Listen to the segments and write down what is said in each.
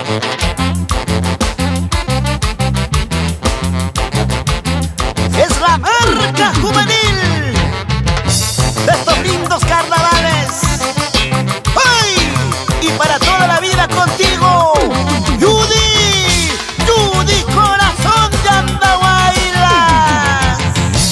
Es la marca juvenil de estos lindos carnavales. ¡Ay! Y para toda la vida contigo, Judy, Judy, corazón de Andahuaylas.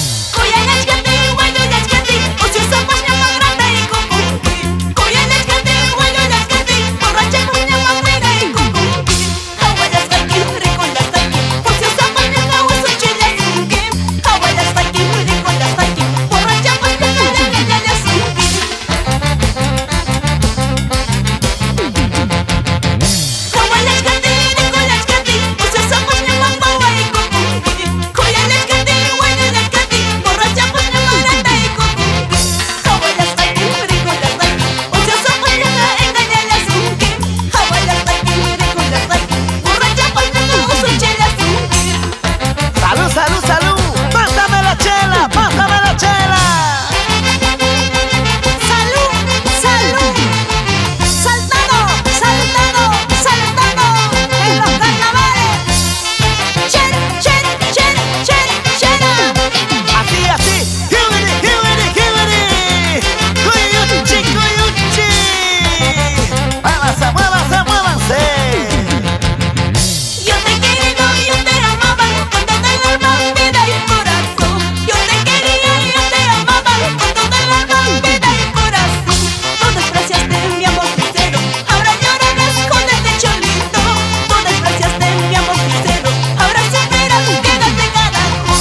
Salud, salud, pásame la chela, pásame la chela. Salud, salud, saltando, saltando, saltando en los carnavales. Chen, chen, chen, chen, chena. Así, así, Judy, Judy, Judy. Cuyuchi, cuyuchi. Muévanse, muévanse, muévanse. Yo te quería, yo te amaba con toda el alma, vida y corazón. Yo te quería, yo te amaba con toda el alma, vida y corazón. Tú despreciaste mi amor sincero, ahora llorarás con este cholito. Tú despreciaste mi amor sincero, ahora esperas, quédate carajo.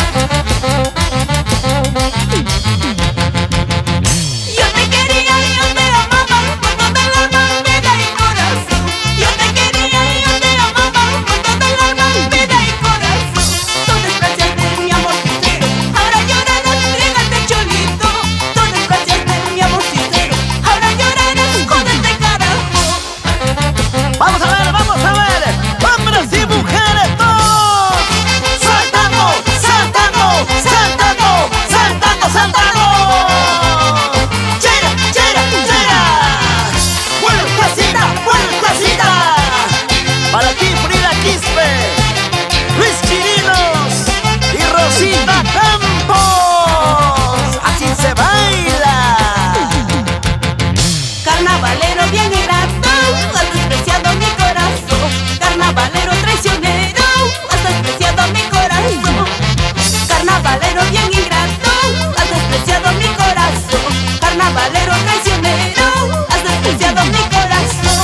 Yo te quería, yo te amaba con toda el alma, vida y corazón. Yo te quería, yo te amaba con toda el alma, vida y corazón. Tú despreciaste mi amor sincero, ahora llorarás, rígate cholito. Tú despreciaste mi amor sincero, ahora llorarás con este carajo. Vamos a ver, hombres y mujeres todos. Saltando, saltando, saltando, saltando, saltando. Chera, chera, chera. Vueltacita, vueltacita. Para ti, Frida Quispe, Luis Chirinos y Rosita Campos. Así se baila. Carnavalero bien ingrato, has despreciado mi corazón. Carnavalero traicionero, has despreciado mi corazón. Carnavalero bien ingrato, has despreciado mi corazón. Carnavalero traicionero, has despreciado mi corazón.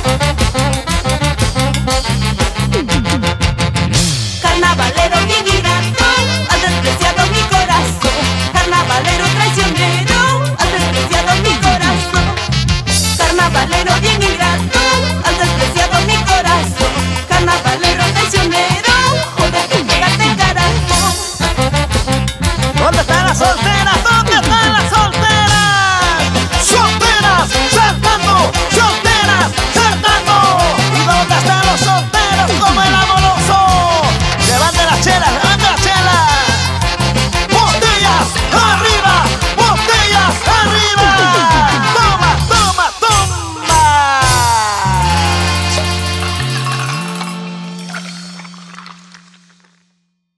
Carnavalero bien ingrato, has despreciado mi corazón. Carnavalero traicionero, has despreciado mi corazón. Carnavalero bien